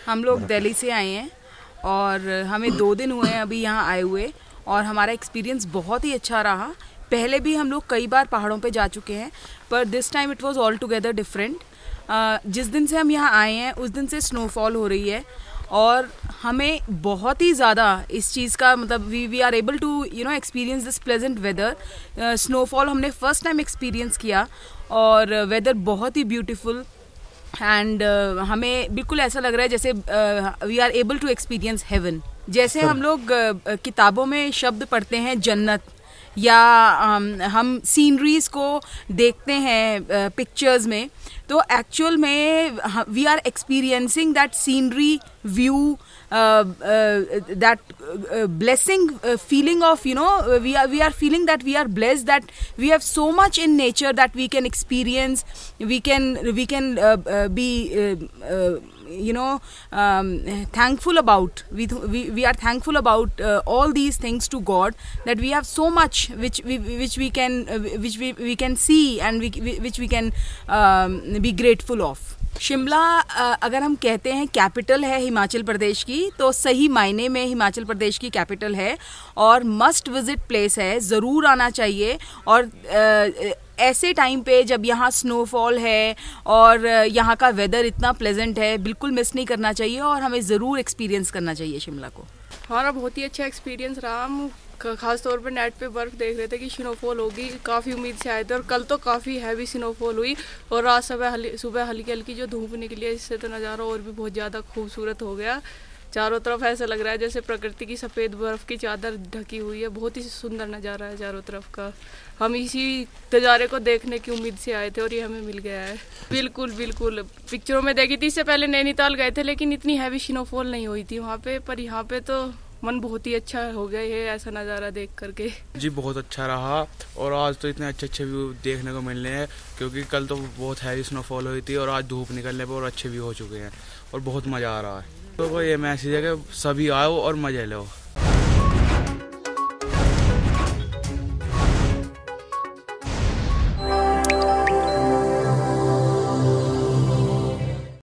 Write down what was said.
हम लोग दिल्ली से आए हैं और हमें 2 दिन हुए हैं अभी यहाँ आए हुए, और हमारा एक्सपीरियंस बहुत ही अच्छा रहा। पहले भी हम लोग कई बार पहाड़ों पे जा चुके हैं, पर this time it was all together different. जिस दिन से हम यहाँ आए हैं उस दिन से स्नोफॉल हो रही है और हमें बहुत ही ज़्यादा इस चीज़ का मतलब we are able to experience this pleasant weather. Snowfall हमने फर्स्ट टाइम एक्सपीरियंस किया और वेदर बहुत ही ब्यूटीफुल एंड हमें बिल्कुल ऐसा लग रहा है जैसे we are able to experience heaven. जैसे हम लोग किताबों में शब्द पढ़ते हैं जन्नत, या हम सीनरीज को देखते हैं पिक्चर्स में, तो एक्चुअल में we are experiencing that scenery view, that blessing feeling of we are feeling that we are blessed, that we have so much in nature that we can experience, we can be thankful about. We are thankful about all these things to God, that we have so much which we can see and which we can be grateful of. Shimla अगर हम कहते हैं capital है हिमाचल प्रदेश की, तो सही मायने में हिमाचल प्रदेश की कैपिटल है और मस्ट विजिट प्लेस है, ज़रूर आना चाहिए। और ऐसे टाइम पे जब यहाँ स्नोफॉल है और यहाँ का वेदर इतना प्लेजेंट है, बिल्कुल मिस नहीं करना चाहिए और हमें ज़रूर एक्सपीरियंस करना चाहिए शिमला को। हमारा बहुत ही अच्छा एक्सपीरियंस रहा। हम खास तौर पर नेट पे बर्फ़ देख रहे थे कि स्नोफॉल होगी, काफ़ी उम्मीद से आए थे और कल तो काफ़ी हैवी स्नोफॉल हुई और रात सुबह हल्की हल्की जो धूप निकली है, इससे तो नज़ारा और भी बहुत ज़्यादा खूबसूरत हो गया। चारों तरफ ऐसा लग रहा है जैसे प्रकृति की सफ़ेद बर्फ़ की चादर ढकी हुई है। बहुत ही सुंदर नज़ारा है चारों तरफ का। हम इसी नज़ारे को देखने की उम्मीद से आए थे और ये हमें मिल गया है। बिल्कुल बिल्कुल, पिक्चरों में देखी थी, इससे पहले नैनीताल गए थे लेकिन इतनी हैवी स्नोफॉल नहीं हुई थी वहाँ पे, पर यहाँ पे तो मन बहुत ही अच्छा हो गया है ऐसा नज़ारा देख करके। जी बहुत अच्छा रहा और आज तो इतने अच्छे व्यू देखने को मिल रहे हैं, क्योंकि कल तो बहुत हैवी स्नोफॉल हुई थी और आज धूप निकलने पर और अच्छे व्यू हो चुके हैं और बहुत मज़ा आ रहा है। तो ये मैसेज है कि सभी आओ और मज़े लो।